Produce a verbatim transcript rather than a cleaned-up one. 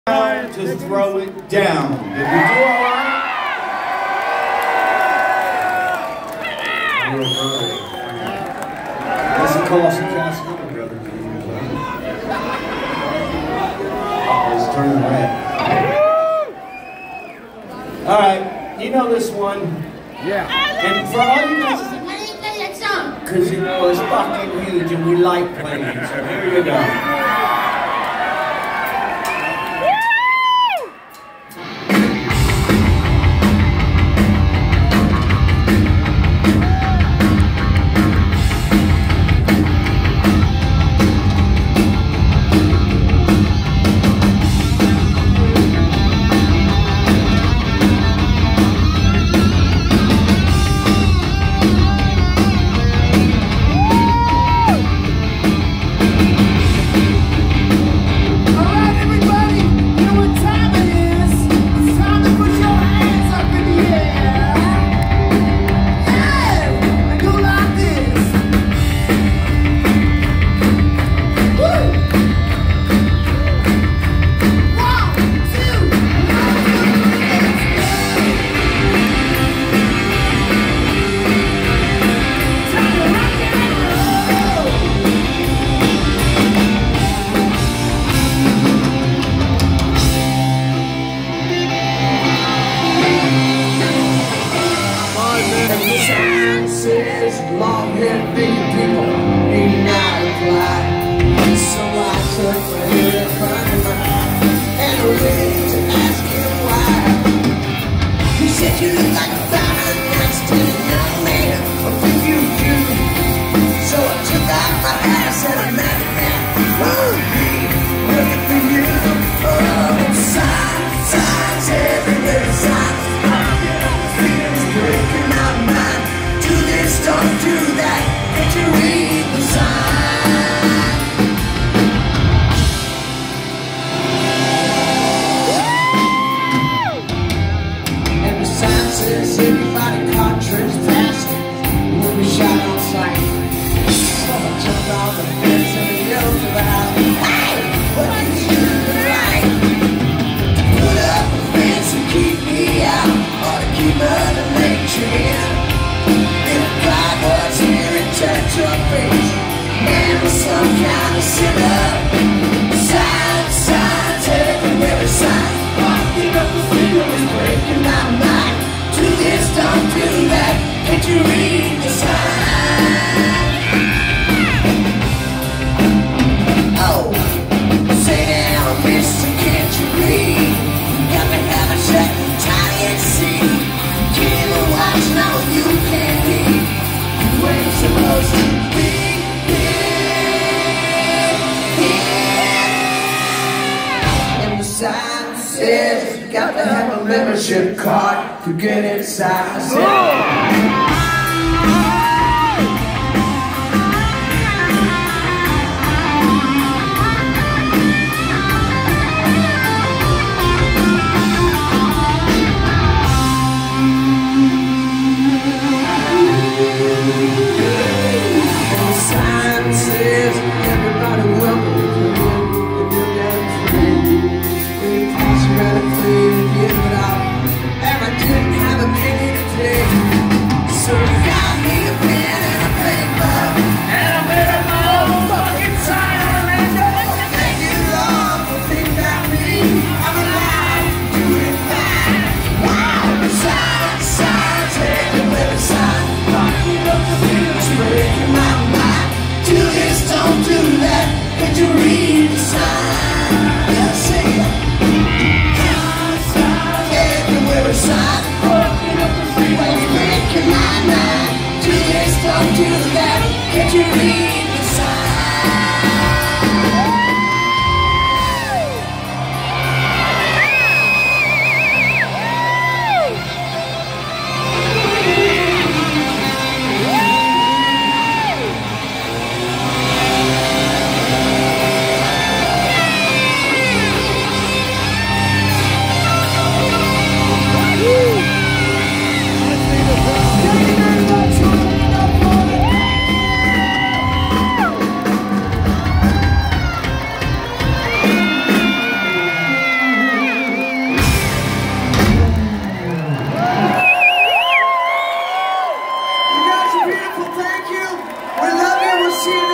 to throw it down. Did we do all right? Real early. That's the Colossus Castle, brother. Oh, it's turning red. All right, you know this one. Yeah. And for all you guys, why did you play that song? Because you know it's fucking huge and we like playing it. So here you go. Long-haired big people need not apply. So I took my head in front of my eye and I waited to ask him why. He said you look like a fine next to a young man. What do you do? So I took out my hat and said I'm not a man. Oh, me, looking for you. Oh, signs, signs everywhere, signs. Feelings breaking my mind. Do this, don't do that. Can't you read the sign? And the sign says everybody caught trespassing will be shot on sight. So I jumped off the fence and I yelled for the house. Hey, what did you do right? Put up a fence and keep me out, or to keep other nature in. If God was here and touched your face, man was some kind of sinner. Signs, signs, everywhere is signs. Walking up the field is breaking my mind. Do this, don't do that. Can't you read the sign? Oh, say now, mister, can't you read? You got to have a shut and tie and see. You can't even watch, no, you can't be where you're supposed to be. And the sign says you got to have a membership card to get inside. I said, so beautiful. Thank you. We love you. We'll see you